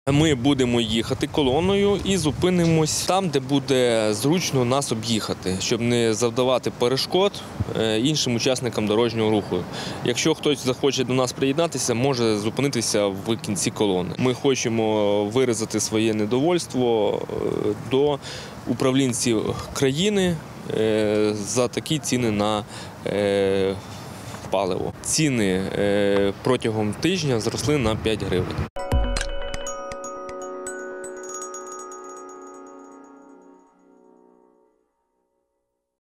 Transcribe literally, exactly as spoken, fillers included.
Ми будемо їхати колоною і зупинимось там, де буде зручно нас об'їхати, щоб не завдавати перешкод іншим учасникам дорожнього руху. Якщо хтось захоче до нас приєднатися, може зупинитися в кінці колони. Ми хочемо виразити своє недовольство до управлінців країни за такі ціни на паливо. Ціни протягом тижня зросли на п'ять гривень.